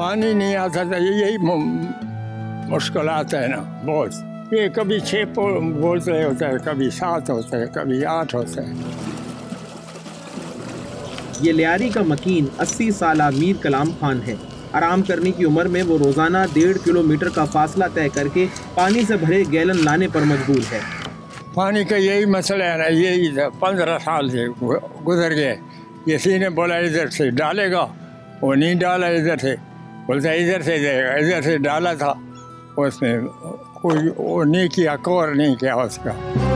पानी नहीं आता था, यही मुश्किलात है ना बहुत। ये कभी 6 बोतलें होता है, कभी 7 होता है, कभी 8 होता है। ये लियारी का मकीन 80 साला मीर कलाम खान है। आराम करने की उम्र में वो रोजाना 1.5 किलोमीटर का फासला तय करके पानी से भरे गैलन लाने पर मजबूर है। पानी का यही मसला है ना, यही 15 साल से गुजर गए। किसी ने बोला इधर से डालेगा, वो नहीं डाला, इधर से बोलता इधर से देगा, इधर से डाला था, उसने कोई वो नहीं किया, कवर नहीं किया उसका।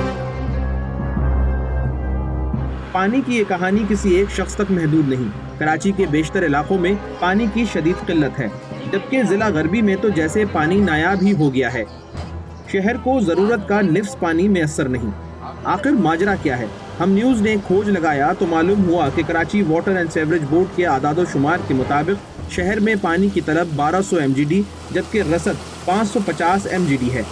पानी की ये कहानी किसी एक शख्स तक महदूद नहीं। कराची के बेशतर इलाकों में पानी की शदीद किल्लत है, जबकि जिला गरबी में तो जैसे पानी नायाब ही हो गया है। शहर को जरूरत का निफ्स पानी मैसर नहीं। आखिर माजरा क्या है? हम न्यूज़ ने खोज लगाया तो मालूम हुआ कि Karachi water and sewerage board के आदादो शुमार के मुताबिक शहर में पानी की तलब 1200 MGD जबकि रसद 550 MGD है।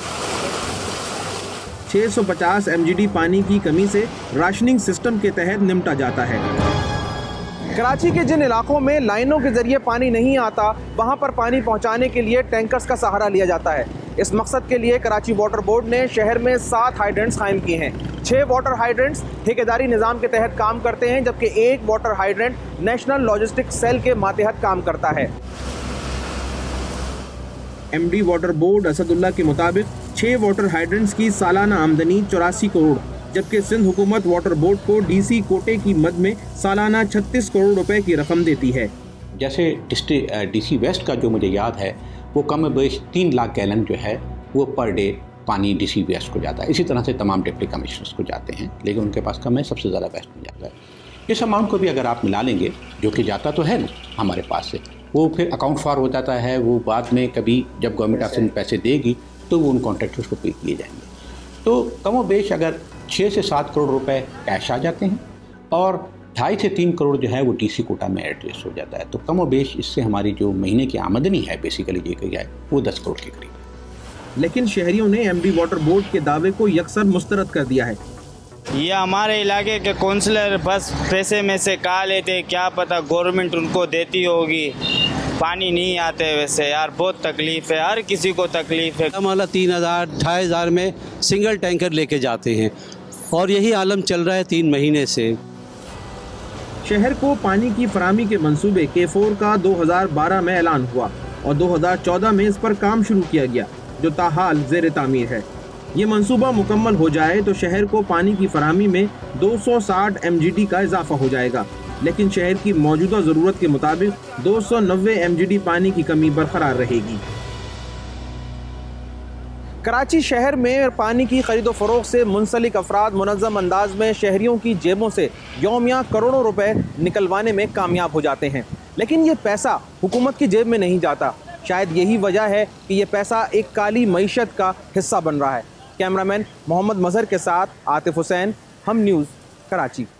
650 MGD पानी की कमी से राशनिंग सिस्टम के तहत निपटा जाता है। कराची के जिन इलाकों में लाइनों के जरिए पानी नहीं आता, वहां पर पानी पहुंचाने के लिए टैंकर्स का सहारा लिया जाता है। इस मकसद के लिए कराची वाटर बोर्ड ने शहर में 7 हाइड्रेंट्स कायम किए हैं। 6 वाटर हाइड्रेंट्स ठेकेदारी निज़ाम के तहत काम करते हैं, जबकि 1 water hydrant national logistic cell के मातहत काम करता है। MD वाटर बोर्ड असदुल्ला के मुताबिक 6 वाटर हाइड्रेंट्स की सालाना आमदनी 84 करोड़, जबकि सिंध हुकूमत वाटर बोर्ड को DC कोटे की मद में सालाना 36 करोड़ रुपए की रकम देती है। जैसे DC वेस्ट का जो मुझे याद है, वो कम बेश 3 लाख गैलन जो है वो पर डे पानी DC वेस्ट को जाता है। इसी तरह से तमाम डिप्टी कमिश्नर्स को जाते हैं, लेकिन उनके पास कम है, सबसे ज़्यादा वेस्ट में जाता है। इस अमाउंट को भी अगर आप मिला लेंगे, जो कि जाता तो है ना हमारे पास से, वो फिर अकाउंट फॉर हो जाता है। वो बाद में कभी जब गवर्नमेंट आपसे पैसे देगी तो वो उन कॉन्ट्रैक्टर्स को पे किए जाएंगे। तो कमो बेश अगर 6 से 7 करोड़ रुपए कैश आ जाते हैं और 2.5 से 3 करोड़ जो है वो DC कोटा में एडजस्ट हो जाता है, तो कमो बेश इससे हमारी जो महीने की आमदनी है बेसिकली ये कही जाए वो 10 करोड़ के करीब है। लेकिन शहरियों ने MD वाटर बोर्ड के दावे को यकसर मुस्तरद कर दिया है। ये हमारे इलाके के काउंसलर बस पैसे में से कहा लेते, क्या पता गवर्नमेंट उनको देती होगी। पानी नहीं आते वैसे यार, बहुत तकलीफ है, हर किसी को तकलीफ है। हमारा 3,000 2,500 में सिंगल टैंकर लेके जाते हैं और यही आलम चल रहा है 3 महीने से। शहर को पानी की फराहमी के मंसूबे K4 का 2012 में ऐलान हुआ और 2014 में इस पर काम शुरू किया गया, जो ताहाल ज़ेर तामीर है। ये मंसूबा मुकम्मल हो जाए तो शहर को पानी की फराहमी में 260 MGD का इजाफा हो जाएगा, लेकिन शहर की मौजूदा ज़रूरत के मुताबिक 290 MGD पानी की कमी बरकरार रहेगी। कराची शहर में पानी की खरीदो फरोख्त से मुंसलिक अफराद मुनज़्ज़म अंदाज में शहरियों की जेबों से यौमिया करोड़ों रुपए निकलवाने में कामयाब हो जाते हैं, लेकिन ये पैसा हुकूमत की जेब में नहीं जाता। शायद यही वजह है कि ये पैसा एक काली मईशत का हिस्सा बन रहा है। कैमरामैन मोहम्मद मजहर के साथ आतिफ हुसैन, हम न्यूज़, कराची।